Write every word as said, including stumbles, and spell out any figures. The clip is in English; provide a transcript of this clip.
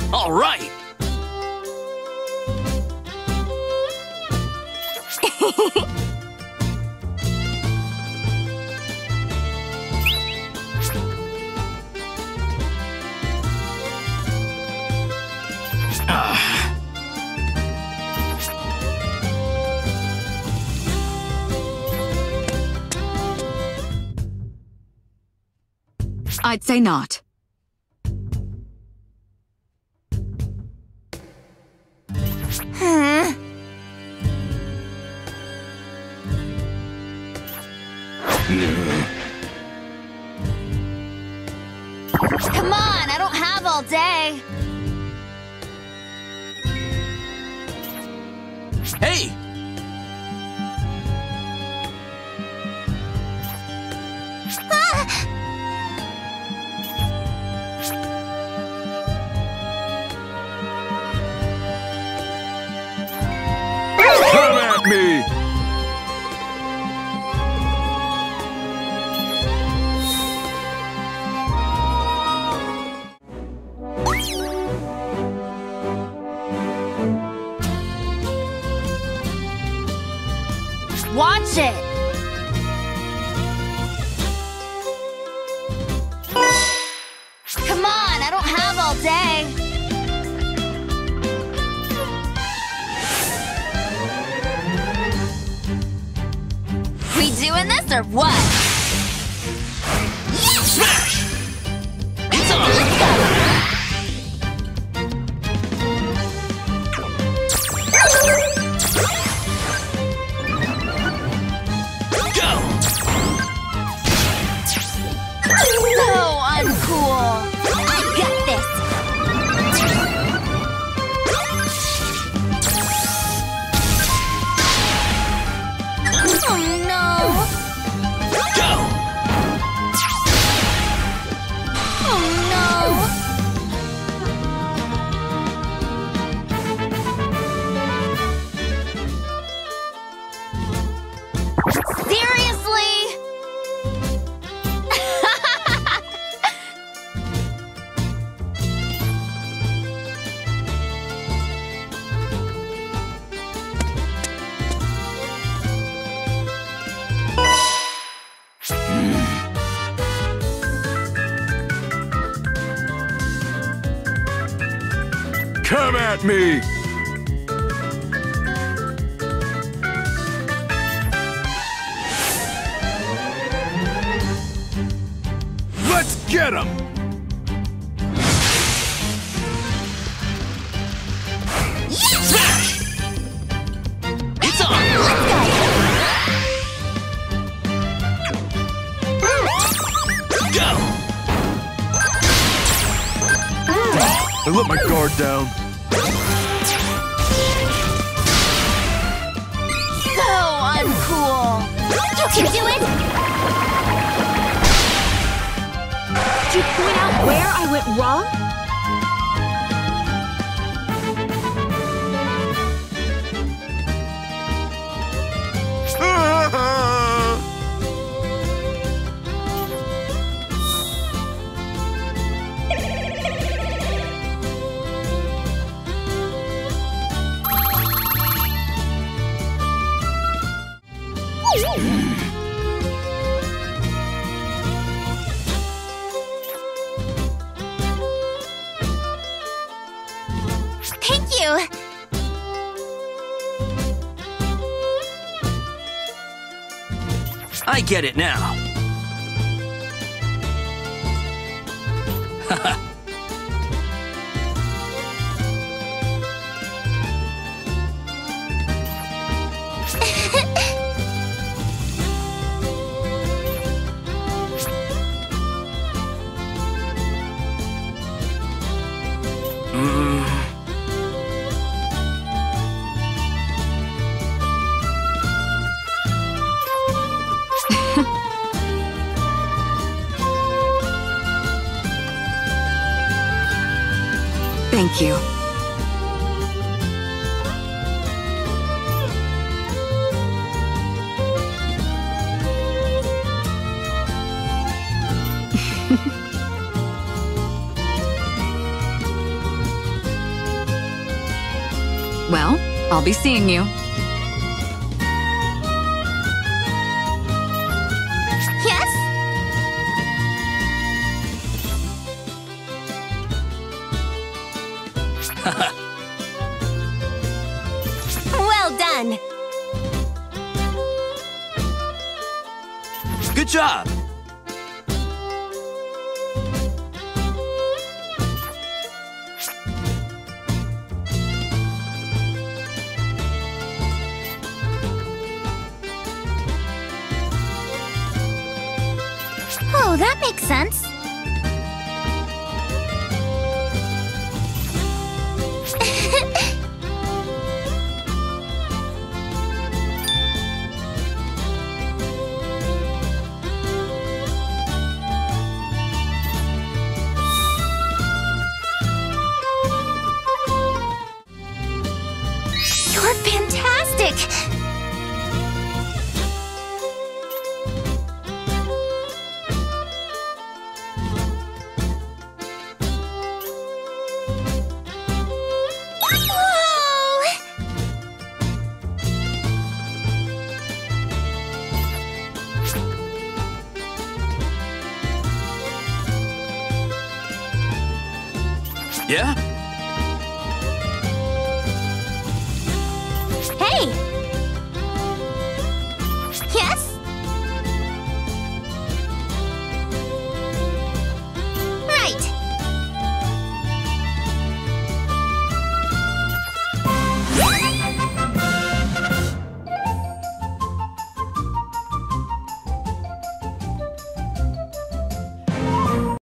All right! I'd say not. Huh? Come on, I don't have all day. Hey! Ah! Come at me! Watch it! Come on, I don't have all day. We doing this or what? Yes! Smash! It's on! Let's go! So uncool! I got this! Oh no! Go! Oh no! Seriously? Come at me! Let's get him! Yes! Smash! It's on! Go! I let my guard down. So uncool! You can do it! Did you point out where I went wrong? Thank you! I get it now. mm. Thank you. Well, I'll be seeing you. Yes? Well done! Good job! Oh, that makes sense. You're fantastic! Yeah?